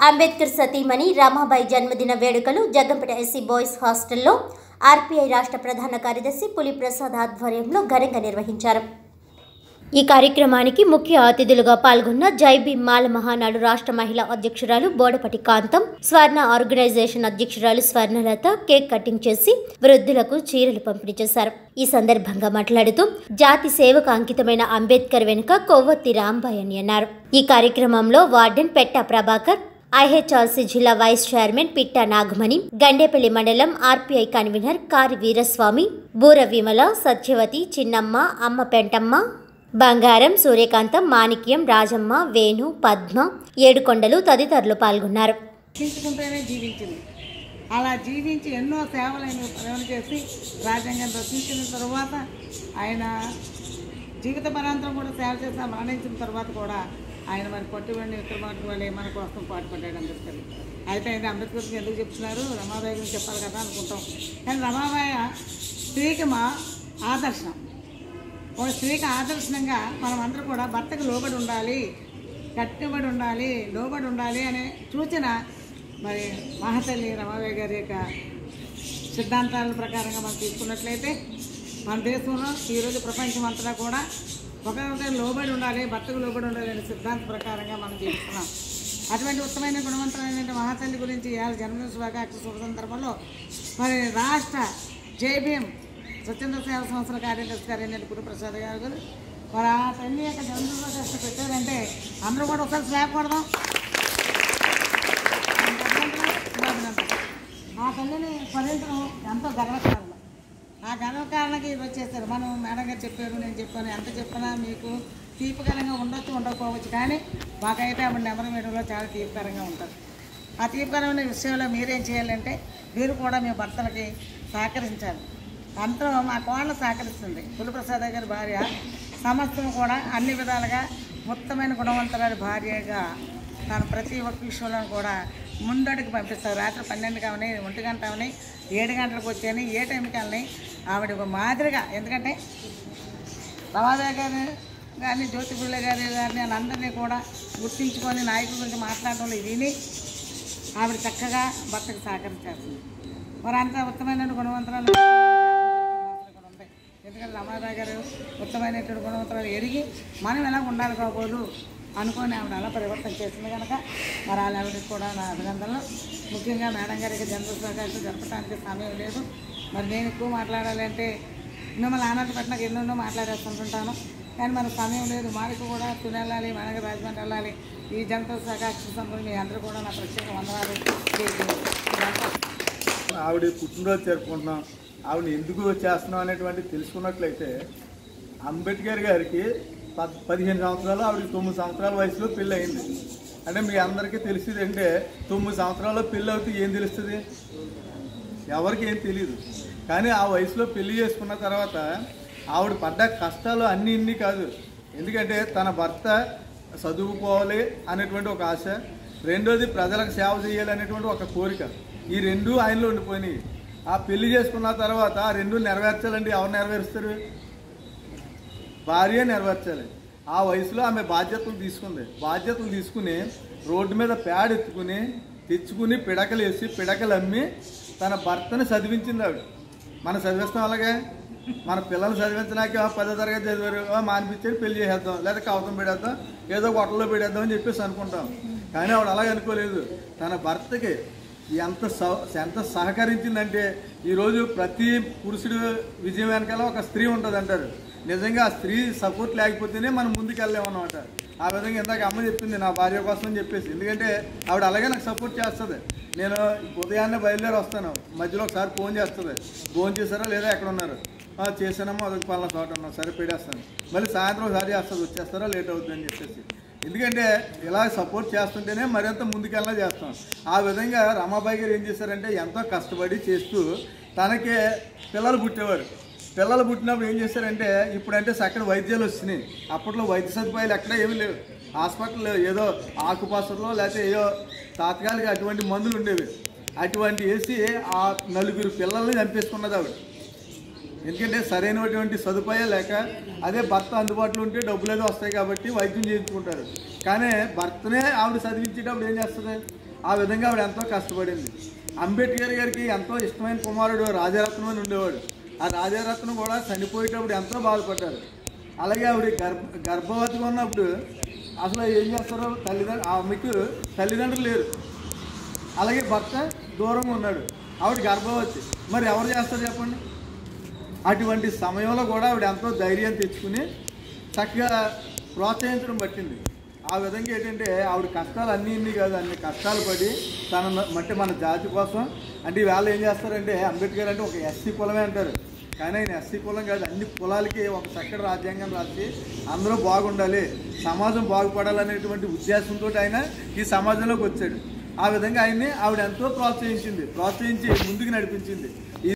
అంబేద్కర్ సతీమణి రమాబాయి జన్మదిన వేడుకలు జగ్గంపేట ఎస్సీ బాయ్స్ హాస్టల్లో ఆర్పీఐ రాష్ట్ర ప్రధాన కార్యదర్శి పులి ప్రసాద్ ఆధ్వర్యంలో ఘనంగా నిర్వహించారు. ఈ కార్యక్రమానికి ముఖ్య అతిథులుగా పాల్గొన్న జై భీమ్ మాల మహానాడు రాష్ట్ర మహిళా అధ్యక్షురాలు బోడపటి కాంతం, స్వర్ణ ఆర్గనైజేషన్ అధ్యక్షురాలు స్వర్ణలత కేక్ కటింగ్ చేసి వృద్ధులకు చీరలు పంపిణీ చేశారు. ఈ సందర్భంగా మాట్లాడుతూ జాతి సేవకు అంకితమైన అంబేద్కర్ వెనుక కొవ్వొత్తి రాంబాయ్ అని అన్నారు. ఈ కార్యక్రమంలో వార్డెన్ పెట్ట ప్రభాకర్, ఐహెచ్ఆర్సీ జిల్లా వైస్ చైర్మన్ పిట్టా నాగమణి, గండేపల్లి మండలం ఆర్పీఐ కన్వీనర్ కారి వీరస్వామి, బూర విమల, సత్యవతి, చిన్నమ్మ, అమ్మ పెంటమ్మ, బంగారం, సూర్యకాంతం, మాణిక్యం, రాజమ్మ, వేణు, పద్మ, ఏడుకొండలు తదితరులు పాల్గొన్నారు. జీవించింది, అలా జీవించి ఎన్నో సేవలు చేసి రాజ్యాంగం రచించిన తర్వాత ఆయన జీవిత పరాంతరం కూడా సేవ చేసి మరణించిన తర్వాత కూడా ఆయన మరి పట్టుబడి విక్రమార్కుడు వాళ్ళే మన కోసం పాటుపడ్డాడు అంబేద్కర్. అయితే ఆయన అంబేద్కర్కి ఎందుకు చెప్తున్నారు, రమాబాయి గురించి చెప్పాలి కదా అనుకుంటాం. కానీ రమాబాయి స్త్రీకి మా ఆదర్శం. ఒక స్త్రీకి ఆదర్శంగా మనం అందరూ కూడా భర్తకు లోబడి ఉండాలి, కట్టుబడి ఉండాలి, లోబడి ఉండాలి అనే సూచన మరి మహాతల్లి రమాబాయి గారి యొక్క సిద్ధాంతాల ప్రకారంగా మనం తీసుకున్నట్లయితే మన దేశంలో ఈరోజు ప్రపంచం అంతటా కూడా ఒకరికొకరు లోబడి ఉండాలి, భర్తకు లోబడి ఉండాలి అనే సిద్ధాంత ప్రకారంగా మనం జీవిస్తున్నాం. అటువంటి ఉత్తమైన గుణవంతమైన మహాతల్లి గురించి ఇవాళ జన్మదిన శుభాకాంక్ష శుభ సందర్భంలో మరి రాష్ట్ర జై భీమ్ స్వచ్ఛంద సేవ సంస్థల కార్యదర్శి గారు పులి ప్రసాద్ గారు మరి ఆ తల్లి యొక్క జన్మదిన శుభాకాంక్ష పెట్టారంటే అందరూ కూడా ఒకసారి స్లాబ్ కొడదాం. ఆ తల్లిని స్మరించడం ఎంతో గర్వకారణం. ఆ గర్వకారణకి ఇది వచ్చేస్తారు. మనం మేడం గారు చెప్పారు, నేను చెప్పాను, ఎంత చెప్పినా మీకు తీపికరంగా ఉండొచ్చు ఉండకపోవచ్చు, కానీ మాకైతే ఆవిడ నెంబర్ మీడియంలో చాలా తీపికరంగా ఉంటుంది. ఆ తీపికరమైన విషయంలో మీరేం చేయాలంటే మీరు కూడా మీ భర్తలకి సహకరించాలి. అంతా మా కోడలు సహకరిస్తుంది. పులిప్రసాద్ గారి భార్య సమస్తం కూడా అన్ని విధాలుగా ఉత్తమైన గుణవంతురాలి భార్యగా తను ప్రతి ఒక్క విషయంలో కూడా ముందడికి పంపిస్తారు. రాత్రి 12 అవని, 1 గంట అవని, 7 గంటలకు వచ్చాయని, ఏ టైంకి వెళ్ళని ఆవిడ ఒక మాదిరిగా. ఎందుకంటే రమాబాయి గారిని కానీ జ్యోతిపుల్ల గారి గారిని వాళ్ళందరినీ కూడా గుర్తించుకొని నాయకుల గురించి మాట్లాడడంలో విని ఆవిడ చక్కగా భర్తకు సహకరించేస్తుంది. మరి అంత ఉత్తమైన గుణవంతురాలు కూడా ఉంటాయి. ఎందుకంటే రమాబాయి గారు ఉత్తమైనటువంటి గుణవంతురాలు ఎరిగి మనం ఎలా ఉండాలి కాబోలు అనుకొని ఆవిడ అలా పరివర్తన చేసింది కనుక మరి ఆవిడకి కూడా నా అభినందనలు. ముఖ్యంగా మేడం గారికి జన్మదిన జరపడానికి సమయం లేదు. మరి నేను ఎక్కువ మాట్లాడాలంటే మిమ్మల్ని ఆనందపట్టినాక ఎన్నెన్నో మాట్లాడేస్తుంటాను, కానీ మనకు సమయం లేదు. మాకు కూడా తునెళ్ళాలి, మనకి రాజమండ్రి వెళ్ళాలి. ఈ జనతా సహకార సంబంధం మీ అందరూ కూడా నా ప్రత్యేక వందనాలు. ఆవిడ పుట్టినరోజు జరుపుకుంటున్నాం, ఆవిడ ఎందుకు చేస్తున్నాం అనేటువంటి తెలుసుకున్నట్లయితే అంబేద్కర్ గారికి 15 సంవత్సరాలు, ఆవిడకి 9 సంవత్సరాల వయసులో పెళ్ళి అయింది. అంటే మీ అందరికీ తెలిసింది అంటే 9 సంవత్సరాల్లో పెళ్ళి అవుతే ఏం తెలుస్తుంది, ఎవరికి ఏం తెలియదు. కానీ ఆ వయసులో పెళ్లి చేసుకున్న తర్వాత ఆవిడ పడ్డ కష్టాలు అన్నీ ఇన్ని కాదు. ఎందుకంటే తన భర్త చదువుకోవాలి అనేటువంటి ఒక ఆశ, రెండోది ప్రజలకు సేవ చేయాలి అనేటువంటి ఒక కోరిక. ఈ రెండూ ఆయనలో ఉండిపోయినాయి. ఆ పెళ్లి చేసుకున్న తర్వాత ఆ రెండు నెరవేర్చాలండి. ఎవరు నెరవేరుస్తారు? భార్య నెరవేర్చాలి. ఆ వయసులో ఆమె బాధ్యతలు తీసుకుంది. బాధ్యతలు తీసుకుని రోడ్డు మీద ప్యాడ్ ఎత్తుకుని తెచ్చుకుని పిడకలు వేసి పిడకలు అమ్మి తన భర్తను చదివించింది ఆవిడ. మనం చదివిస్తాం అలాగే. మన పిల్లలు చదివించడానికి 10వ తరగతి చదివారు, మానిపించేది పెళ్లి చేసేద్దాం, లేదా కవతం పెడేద్దాం, ఏదో హోటల్లో పెడేద్దాం అని చెప్పేసి అనుకుంటాం. కానీ ఆవిడ అలాగే అనుకోలేదు. తన భర్తకి ఎంత సహకరించిందంటే ఈరోజు ప్రతి పురుషుడు విజయం వెనకాల ఒక స్త్రీ ఉంటుంది అంటారు. నిజంగా ఆ స్త్రీ సపోర్ట్ లేకపోతేనే మనం ముందుకు వెళ్ళలేమన్నమాట. ఆ విధంగా ఇందాక అమ్మ చెప్పింది నా భార్య కోసం అని చెప్పేసి. ఎందుకంటే ఆవిడ అలాగే నాకు సపోర్ట్ చేస్తుంది. నేను ఉదయాన్నే బయలుదేరి వస్తాను, మధ్యలో ఒకసారి ఫోన్ చేస్తుంది, ఫోన్ చేశారా లేదా ఎక్కడ ఉన్నారు, చేశానమ్మా అదొక పలానా చోట ఉన్నాం, సరే పెడేస్తాను. మళ్ళీ సాయంత్రం ఒకసారి చేస్తుంది, వచ్చేస్తారా లేట్ అవుతుంది అని చెప్పేసి. ఎందుకంటే ఇలా సపోర్ట్ చేస్తుంటేనే మరింత ముందుకెళ్ళా చేస్తాం. ఆ విధంగా రమాబాయి గారు ఏం చేశారంటే ఎంతో కష్టపడి చేస్తూ తనకే పిల్లలు పుట్టేవారు. పిల్లలు పుట్టినప్పుడు ఏం చేశారంటే ఇప్పుడంటే చక్కటి వైద్యాలు వచ్చినాయి. అప్పట్లో వైద్య సదుపాయాలు ఎక్కడ ఏమీ లేవు. హాస్పిటల్ ఏదో ఆకుపసలో లేకపోతే ఏదో తాత్కాలిక అటువంటి మందులు ఉండేవి. అటువంటి వేసి ఆ 4 పిల్లల్ని చంపేసుకున్నది ఆవిడ. ఎందుకంటే సరైనటువంటి సదుపాయాలు లేక, అదే భర్త అందుబాటులో ఉంటే డబ్బులు ఏదో వస్తాయి కాబట్టి వైద్యం చేయించుకుంటారు. కానీ భర్తనే ఆవిడ చదివించేటప్పుడు ఏం చేస్తుంది, ఆ విధంగా ఆవిడ ఎంతో కష్టపడింది. అంబేద్కర్ గారికి ఎంతో ఇష్టమైన కుమారుడు రాజారత్నం అని ఉండేవాడు. ఆ రాజారత్నం కూడా చనిపోయేటప్పుడు ఎంతో బాధపడ్డారు. అలాగే ఆవిడ గర్భవతిగా ఉన్నప్పుడు అసలు ఏం చేస్తారో ఆమెకు తల్లిదండ్రులు లేరు, అలాగే భర్త దూరంగా ఉన్నాడు, ఆవిడ గర్భవతి, మరి ఎవరు చేస్తారు చెప్పండి? అటువంటి సమయంలో కూడా ఆవిడ ఎంతో ధైర్యం తెచ్చుకుని చక్కగా ప్రోత్సహించడం పట్టింది. ఆ విధంగా ఏంటంటే ఆవిడ కష్టాలు అన్నీ కాదు, అన్ని కష్టాలు పడి మన జాతి కోసం అంటే ఈవేళ ఏం చేస్తారంటే అంబేద్కర్ అంటే ఒక ఎస్సీ కులమే అంటారు, కానీ ఆయన ఎస్సీ కులం కాదు, అన్ని కులాలకి ఒక చక్కటి రాజ్యాంగం రాసి అందరూ బాగుండాలి, సమాజం బాగుపడాలనేటువంటి ఉద్దేశంతో ఆయన ఈ సమాజంలోకి వచ్చాడు. ఆ విధంగా ఆవిడ ఎంతో ప్రోత్సహించి ముందుకు నడిపించింది.